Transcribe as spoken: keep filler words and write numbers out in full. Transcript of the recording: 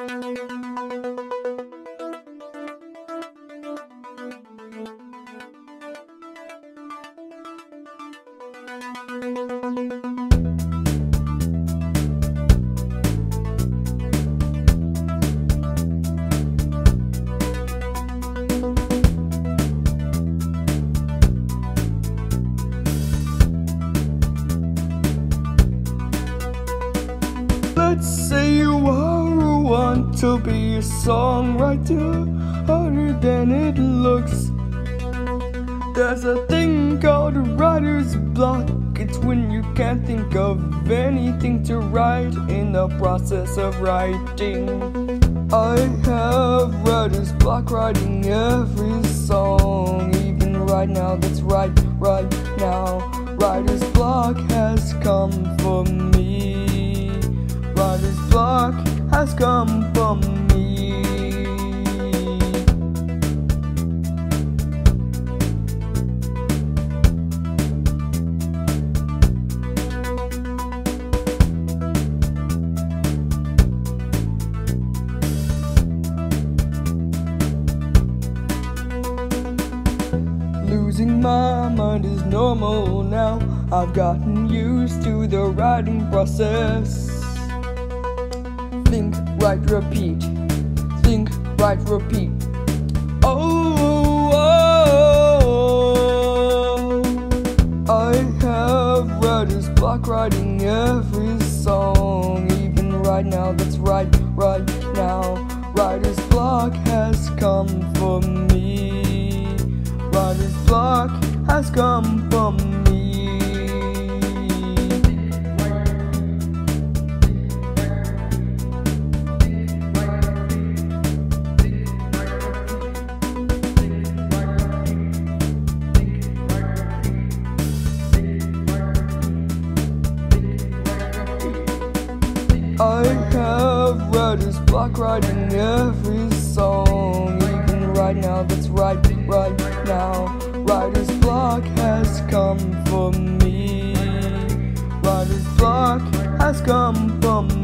Let's say you are want to be a songwriter, harder than it looks. There's a thing called a writer's block. It's when you can't think of anything to write in the process of writing. I have writer's block writing every song, even right now. That's right, right now. Writer's block has come for me. Writer's block has come for me. Losing my mind is normal now. I've gotten used to the writing process. Think, write, repeat. Think, write, repeat. Oh, oh, oh. I have writer's block writing every song, even right now. That's right, right now. Writer's block has come for me. Writer's block has come for me. I have writer's block writing every song, even right now. That's right, right now. Writer's block has come for me. Writer's block has come for me.